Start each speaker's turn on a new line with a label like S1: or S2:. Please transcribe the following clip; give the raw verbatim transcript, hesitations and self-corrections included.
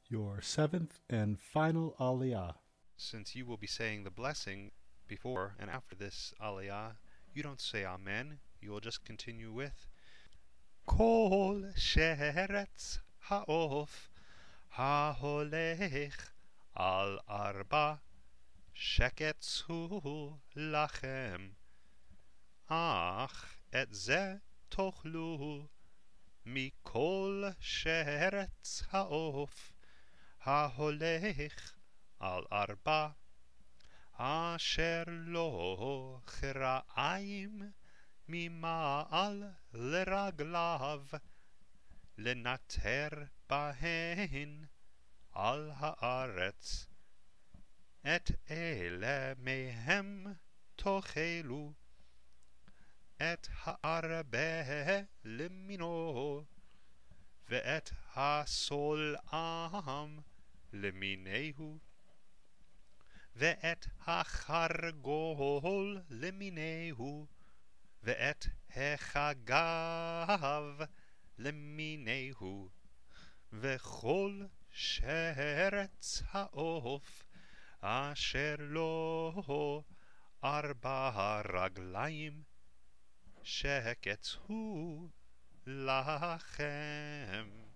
S1: your seventh and final aliyah.
S2: Since you will be saying the blessing before and after this aliyah, you don't say Amen, you will just continue with Kol sheretz ha'of ha'holech al arba sheketz hu lachem ach et ze tochlu mikol sheretz ha'of ha'holech al arba asher lo cheraim ממעל לרגליו לנטר בהן על הארץ את אלה מהם תאכלו את הערבה למינו ואת הסולעם למינהו ואת החרגול למינהו ואת החגב למינהו וכל שרץ העוף אשר לו ארבע רגליים שקץ הוא לכם.